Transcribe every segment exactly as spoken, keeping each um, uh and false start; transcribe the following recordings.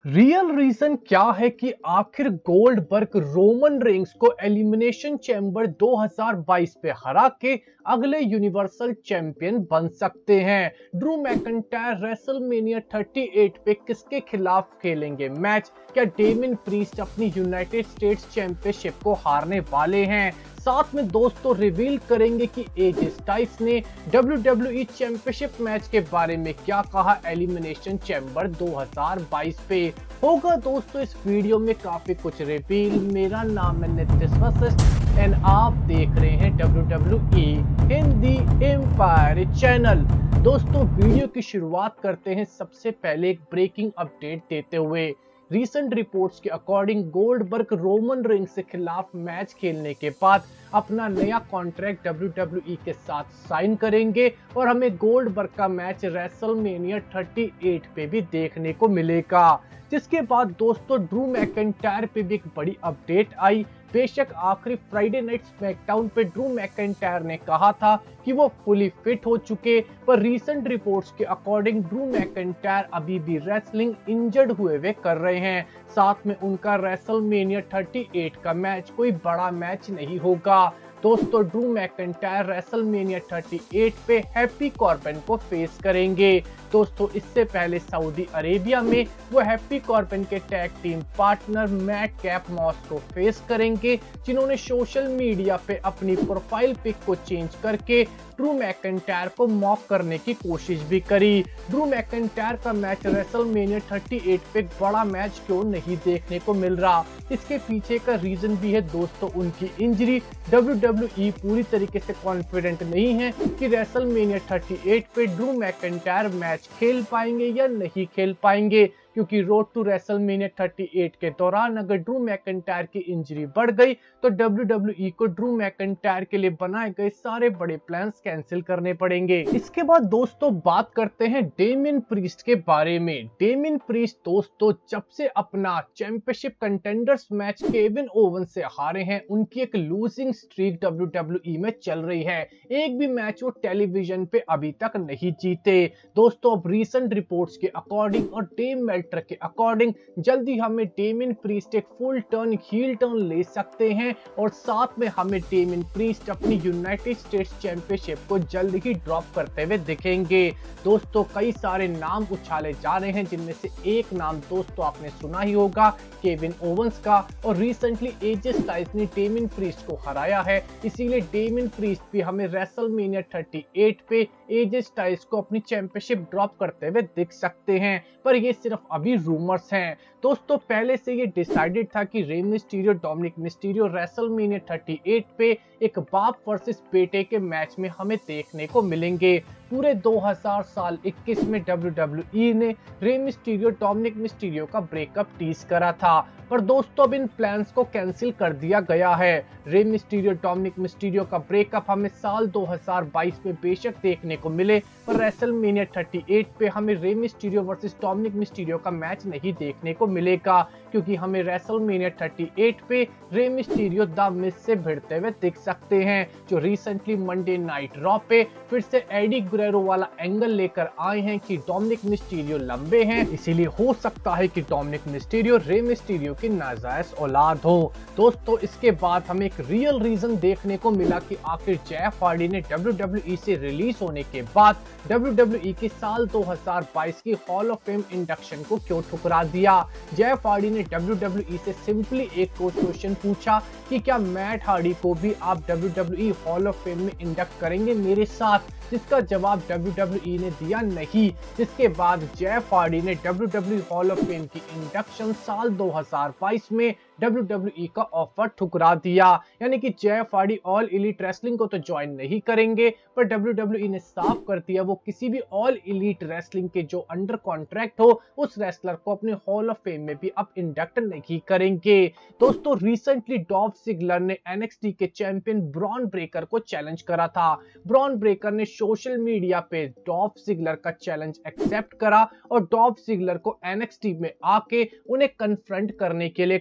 Real reason क्या है कि आखिर गोल्डबर्ग रोमन रेंस को एलिमिनेशन चैम्बर दो हज़ार बाईस पे हरा के अगले यूनिवर्सल चैंपियन बन सकते हैं। ड्रू मैकइंटायर रेसलमेनिया अड़तीस पे किसके खिलाफ खेलेंगे मैच? क्या डेमिन प्रीस्ट अपनी यूनाइटेड स्टेट्स चैंपियनशिप को हारने वाले हैं? साथ में दोस्तों रिवील करेंगे कि एजे स्टाइल्स ने W W E championship match के बारे में क्या कहा एलिमिनेशन चैम्बर दो हज़ार बाईस पे। होगा दोस्तों इस वीडियो में काफी कुछ रिवील। मेरा नाम है नितिश वशिष्ठ एंड आप देख रहे हैं W W E Hindi Empire channel. दोस्तों वीडियो की शुरुआत करते हैं सबसे पहले एक ब्रेकिंग अपडेट देते हुए। रीसेंट रिपोर्ट्स के अकॉर्डिंग गोल्डबर्ग रोमन रेंस के खिलाफ मैच खेलने के बाद अपना नया कॉन्ट्रैक्ट डब्ल्यू डब्ल्यू ई के साथ साइन करेंगे और हमें गोल्डबर्ग का मैच रेसलमेनिया अड़तीस पे भी देखने को मिलेगा। जिसके बाद दोस्तों ड्रू मैकइंटायर पे भी एक बड़ी अपडेट आई। बेशक आखिरी फ्राइडे नाइट स्मैकडाउन पे ड्रू मैकइंटायर ने कहा था कि वो फुली फिट हो चुके, पर रीसेंट रिपोर्ट्स के अकॉर्डिंग ड्रू मैकइंटायर अभी भी रेसलिंग इंजर्ड हुए वे कर रहे हैं। साथ में उनका रेसलमेनिया अड़तीस का मैच कोई बड़ा मैच नहीं होगा। दोस्तों ड्रू मैकइंटायर रेसलमेनिया अड़तीस पे हैप्पी कॉर्बिन को फेस करेंगे। दोस्तों इससे पहले सऊदी अरेबिया में वो हैप्पी कॉर्बिन के tag team partner Madcap Moss को फेस करेंगे, जिन्होंने सोशल मीडिया पे अपनी प्रोफाइल पिक को चेंज करके ड्रू मैकइंटायर को मॉक करने की कोशिश भी करी। ड्रू मैकइंटायर का मैच रेसलमेनिया अड़तीस पे बड़ा मैच क्यों नहीं देखने को मिल रहा? इसके पीछे का रीजन भी है दोस्तों उनकी इंजरी। डब्ल्यू डब्ल्यू ई पूरी तरीके से कॉन्फिडेंट नहीं है कि रेसलमेनिया अड़तीस पे ड्रू मैकइंटायर मैच खेल पाएंगे या नहीं खेल पाएंगे, क्योंकि रोड टू रेसलमेनिया अड़तीस के दौरान अगर ड्रू मैकइंटायर की इंजरी बढ़ गई तो डब्ल्यू डब्ल्यू ई को ड्रू मैकइंटायर के लिए बनाए गए सारे बड़े प्लान्स कैंसिल करने पड़ेंगे। इसके बाद दोस्तों बात करते हैं डेमिन प्रीस्ट के बारे में। डेमिन प्रीस्ट दोस्तों जब से अपना championship contenders match Kevin Owens से हारे हैं, उनकी एक losing streak W W E में चल रही है। एक भी मैच वो टेलीविजन पे अभी तक नहीं जीते। दोस्तों अब रीसेंट रिपोर्ट्स के अकॉर्डिंग और डेम के अकॉर्डिंग जल्दी हमें डेमिन प्रीस्ट एक फुल टर्न हील टर्न ले सकते हैं और साथ में हमें डेमिन प्रीस्ट अपनी यूनाइटेड स्टेट्स चैंपियनशिप को जल्द ही ड्रॉप करते हुए दिखेंगे। दोस्तों कई सारे नाम उछाले जा रहे हैं, जिनमें से एक नाम दोस्तों आपने सुना ही होगा केविन ओवंस का, और रिसेंटली एजे स्टाइल्स ने डेमिन प्रीस्ट को हराया है, इसीलिए डेमिन प्रीस्ट भी हमें रेसलमेनिया अड़तीस पे एजे स्टाइल्स को अपनी चैंपियनशिप ड्रॉप करते हुए दिख सकते हैं। पर ये सिर्फ अभी रूमर्स हैं। दोस्तों पहले से ये डिसाइडेड था कि रे मिस्टीरियो डोमिनिक मिस्टीरियो रेसलमेनिया अड़तीस पे एक बाप वर्सेस बेटे के मैच में हमें देखने को मिलेंगे। पूरे दो हज़ार साल इक्कीस में डब्ल्यू डब्ल्यू ई ने रे मिस्टीरियो डोमिनिक मिस्टीरियो का ब्रेकअप टीज करा था, पर दोस्तों अब इन प्लान्स को कैंसिल कर दिया गया है। रे मिस्टीरियो डोमिनिक मिस्टीरियो का ब्रेकअप हमें साल दो हज़ार बाईस में बेशक देखने को मिले, पर रेसलमेनिया अड़तीस पे हमें Rey Mysterio versus Dominik Mysterio का मैच नहीं देखने को मिलेगा, क्योंकि हमें रेसलमेनिया अड़तीस पे रे मिस्टीरियो द मिज से भिड़ते हुए दिख सकते हैं, जो रिसेंटली मंडे नाइट रॉ पे फिर से एडी गुरेरो वाला एंगल लेकर आए हैं कि डोमिनिक मिस्टीरियो लंबे हैं, इसीलिए हो सकता है कि डोमिनिक मिस्टीरियो रे मिस्टीरियो की नाजायज औलाद हो। दोस्तों इसके बाद हमें एक रियल रीजन देखने को मिला कि आखिर जेफ हार्डी ने डब्ल्यू डब्ल्यू ई से रिलीज होने के बाद डब्ल्यू डब्ल्यू ई की साल दो हज़ार बाईस की हॉल ऑफ फेम इंडक्शन को क्यों ठुकरा दिया। जेफ हार्डी ने डब्ल्यू डब्ल्यू ई से सिंपली एक क्वेश्चन पूछा कि क्या मैट हार्डी को भी आप W W E hall of fame में इंडक्ट करेंगे मेरे साथ, जिसका जवाब डब्ल्यू डब्ल्यू ई ने दिया नहीं। जिसके बाद जेफ हार्डी ने W W E hall of fame की इंडक्शन साल दो हज़ार बाईस में डब्ल्यू डब्ल्यू ई का ऑफर ठुकरा दिया। यानी कि Jeff Hardy All Elite Wrestling को तो ज्वाइन नहीं करेंगे, पर डब्ल्यू डब्ल्यू ई ने साफ कर दिया वो किसी भी ऑल एलीट रेसलिंग के जो अंडर कॉन्ट्रैक्ट हो उस रेसलर को अपने हॉल ऑफ फेम में भी अब इंडक्ट नहीं करेंगे। दोस्तों रिसेंटली डॉल्फ जिगलर ने एन एक्स टी के चैंपियन ब्रॉन ब्रेकर को चैलेंज करा था। ब्रॉन ब्रेकर ने सोशल मीडिया पे डॉल्फ जिगलर का चैलेंज एक्सेप्ट करा और डॉल्फ जिगलर को एन एक्स टी में आके उन्हें कन्फ्रंट करने के लिए कहा।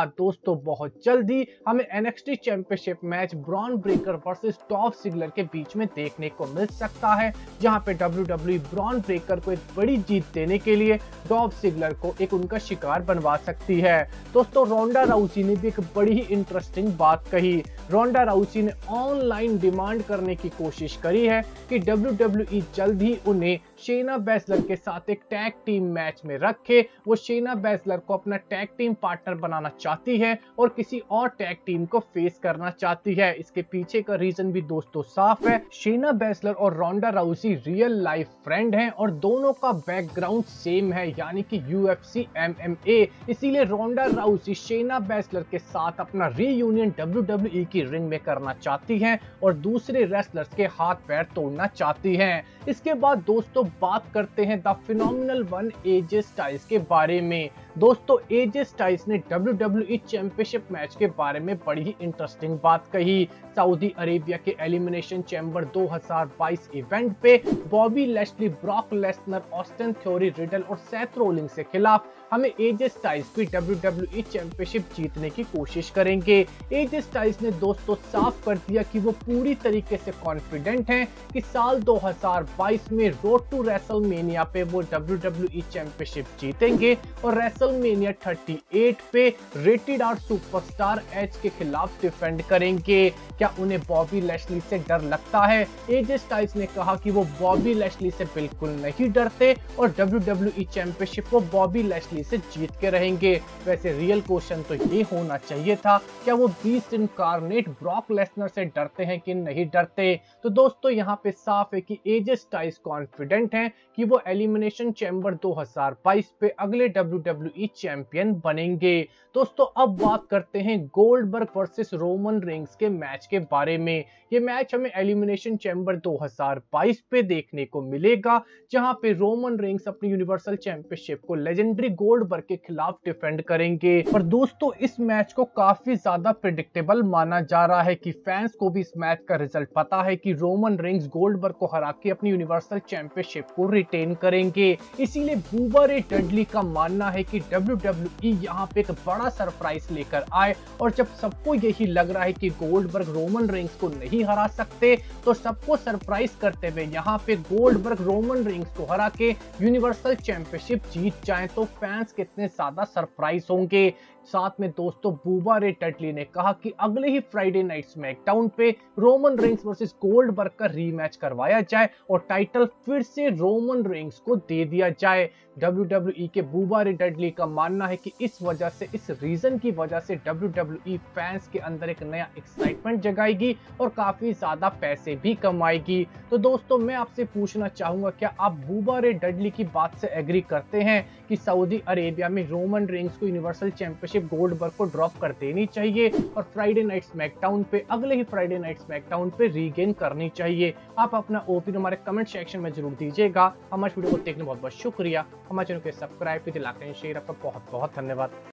बाद दोस्तों बहुत जल्दी हमें NXT championship match Bron Breakker versus Dolph Ziggler के बीच में देखने को मिल सकता है, जहां पे W W E Bron Breakker को एक बड़ी जीत देने के लिए डॉल्फ जिगलर को एक उनका शिकार बनवा सकती है। दोस्तों रोंडा राउसी ने भी एक बड़ी ही इंटरेस्टिंग बात कही। रोंडा राउसी ने ऑनलाइन डिमांड करने की कोशिश करी है कि डब्ल्यू डब्ल्यू ई जल्द ही उन्हें शेना बेसलर के साथ एक टैग टीम मैच में रखे। वो शेना बेसलर को अपना टैग टीम पार्टनर बनाना चाहती है और किसी और टैग टीम को फेस करना चाहती है। इसके पीछे का रीजन भी दोस्तों साफ है। शेना बेसलर और Ronda Rousey real life friend हैं और दोनों का बैकग्राउंड सेम है, यानी कि यूएफसी एमएमए। इसीलिए रोंडा राउसी शेना बेसलर के साथ अपना रीयूनियन डब्ल्यू डब्ल्यू ई की रिंग में करना चाहती हैं और दूसरे रेसलर्स के हाथ पैर तोड़ना चाहती हैं। इसके बाद दोस्तों बात करते हैं the phenomenal one AJ Styles के बारे में। दोस्तों एजे स्टाइल्स ने W W E championship match के बारे में बड़ी ही इंटरेस्टिंग बात कही। सऊदी अरेबिया के एलिमिनेशन चैम्बर दो हज़ार बाईस इवेंट पे Bobby Lashley, Brock Lesnar, Austin Theory, Riddle और सेथ रोलिंग्स के खिलाफ हमें एजे स्टाइल्स भी डब्ल्यू डब्ल्यू ई चैंपियनशिप जीतने की कोशिश करेंगे। एजे स्टाइल्स ने दोस्तों साफ कर दिया कि वो पूरी तरीके से कॉन्फिडेंट हैं कि साल दो हज़ार बाईस में रोड टू रेसलमेनिया पे वो डब्ल्यू डब्ल्यू ई चैंपियनशिप जीतेंगे और रेसलमेनिया अड़तीस पे रेटेड आर सुपरस्टार एज के खिलाफ डिफेंड करेंगे। क्या उन्हें बॉबी लैशली से डर लगता है? एजे स्टाइल्स ने कहा कि वो बॉबी लैशली से बिल्कुल नहीं डरते और डब्ल्यू डब्ल्यू ई चैंपियनशिप वो बॉबी लैशली से जीत के रहेंगे। वैसे रियल क्वेश्चन तो ये होना चाहिए था, क्या वो बीस्ट इनकार्नेट ब्रॉक लेसनर से डरते हैं कि नहीं डरते? तो दोस्तों यहाँ पे साफ है कि एजे स्टाइल्स कॉन्फिडेंट हैं कि वो एलिमिनेशन चैम्बर दो हज़ार बाईस पे अगले डब्ल्यू डब्ल्यू ई चैंपियन बनेंगे। दोस्तों अब बात करते हैं गोल्डबर्ग वर्सेस रोमन रेंग्स के मैच के बारे में। ये मैच हमें एलिमिनेशन चैम्बर दो हज़ार बाईस पे देखने को मिलेगा, जहां पे रोमन रेंग्स अपनी यूनिवर्सल चैंपियनशिप को लेजेंडरी गोल्डबर्ग के खिलाफ डिफेंड करेंगे। और दोस्तों इस मैच को काफी ज्यादा प्रेडिक्टेबल माना जा रहा है कि फैंस को भी इस मैच का रिजल्ट पता है कि रोमन रेंग्स गोल्डबर्ग को हरा के अपनी यूनिवर्सल चैंपियनशिप को रिटेन करेंगे। इसीलिए बूबा रे डडली का मानना है कि डब्ल्यू डब्ल्यू ई यहाँ पे एक बड़ा सरप्राइज लेकर आए और जब सबको यही लग रहा है कि गोल्डबर्ग रोमन रेंग्स को नहीं हरा सकते, तो सबको सरप्राइज करते हुए यहाँ पे गोल्डबर्ग रोमन रेंग्स को हरा के यूनिवर्सल चैंपियनशिप जीत जाए तो फैंस कितने ज्यादा सरप्राइज होंगे। साथ में दोस्तों बूबा रे डडली ने कहा कि अगले ही फ्राइडे नाइट स्मैकडाउन पे रोमन रेंग्स वर्सेस गोल्डबर्ग का रीमैच करवाया जाए और टाइटल फिर से रोमन रेंग्स को दे दिया जाए। डब्ल्यू डब्ल्यू ई के बूबा रे डडली का मानना है कि इस वजह से, इस रीजन की वजह से डब्ल्यू डब्ल्यू ई फैंस के अंदर एक नया एक्साइटमेंट जगाएगी और काफी ज्यादा पैसे भी कमाएगी। तो दोस्तों मैं आपसे पूछना चाहूंगा, क्या आप बूबा रे डडली की बात से एग्री करते हैं कि सऊदी अरेबिया में रोमन रेंग्स को यूनिवर्सल चैंपियनशिप गोल्डबर्ग को ड्रॉप कर देनी चाहिए और फ्राइडे नाइट स्मैकडाउन पे, अगले ही फ्राइडे नाइट स्मैकडाउन पे रीगेन करनी चाहिए? आप अपना ओपिनियन हमारे कमेंट सेक्शन में जरूर दीजिएगा। हमारे वीडियो को देखने बहुत बहुत शुक्रिया। हमारे चैनल को सब्सक्राइब कीजिए, लाइक एंड शेयर। आपका बहुत बहुत धन्यवाद।